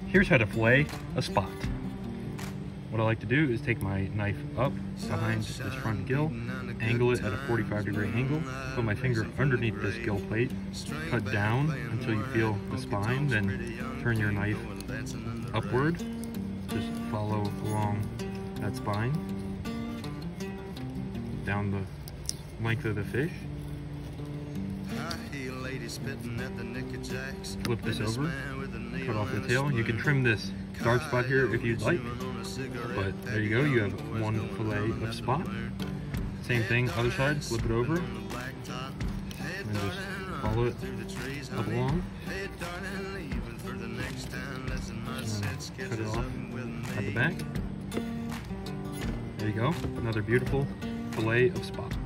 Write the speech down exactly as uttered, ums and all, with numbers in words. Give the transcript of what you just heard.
Here's how to fillet a spot. What I like to do is take my knife up behind this front gill, angle it at a forty-five degree angle, put my finger underneath this gill plate, cut down until you feel the spine, then turn your knife upward, just follow along that spine, down the length of the fish. Flip this over, cut off the tail. You can trim this dark spot here if you'd like, but there you go, you have one fillet of spot. Same thing, other side, flip it over, and just follow it up along. And cut it off at the back. There you go, another beautiful fillet of spot.